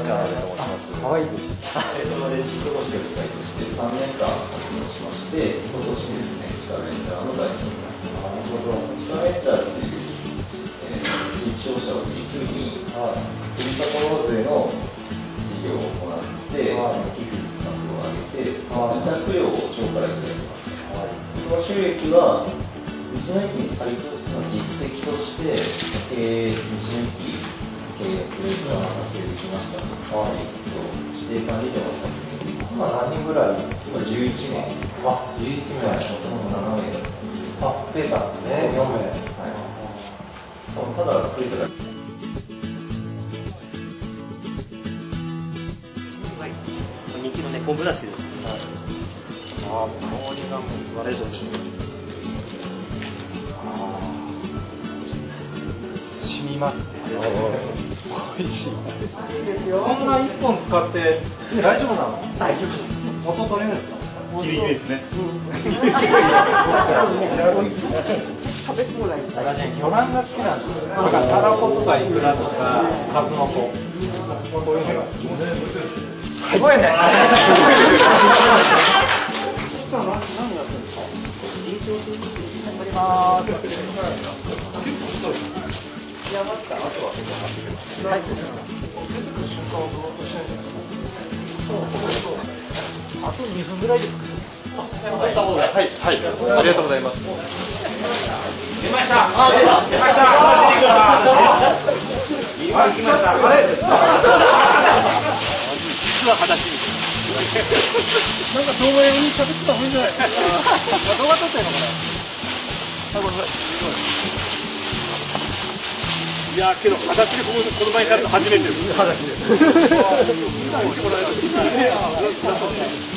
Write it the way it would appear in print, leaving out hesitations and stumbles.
渡辺と申します。 可愛いです。 レジットコンシェルサイとして3年間活動しまして、今年ですね、地下ベンチャーの代表になってます。地下ベンチャーっていう、地域商社を軸に、ふるさと納税の事業を行って、寄付額を上げて、委託料を町からいただきます。その収益は、道の駅に再投資の実績として、道の駅経営が達成できましたと。指定管理料の削減。 今何人ぐらい？ 今11名。 あ、11名。 もともと7名だったんですけど。 あ、増えたんですね。4名。はい。 ただ増えたら。 人気のね、昆布だしです。 ああ、香りがもう素晴らしいですね。染みますね。美味しい。こんな1本使って大丈夫なの？大丈夫。元取れるんですか？ ギリギリですね。 食べ放題。 私ね、魚卵が好きなんですよ。だからタラコとかイクラとか数の子。こういうのが好き。すごいね。何やってるんですか？あー。仕上がった後は結構買ってくるんですね。はい。出てくる瞬間はどうしないんですか？そう。あと2分ぐらいですか？はい、ありがとうございます。 出ました。出ました。今来ました。あれ？ 実は裸足。 なんか動画用に喋ってた方がいいんじゃない？ 動画撮ってんのこれ。あ、ごめんなさい。いやけど裸足でこの前から初めてです。 裸足で。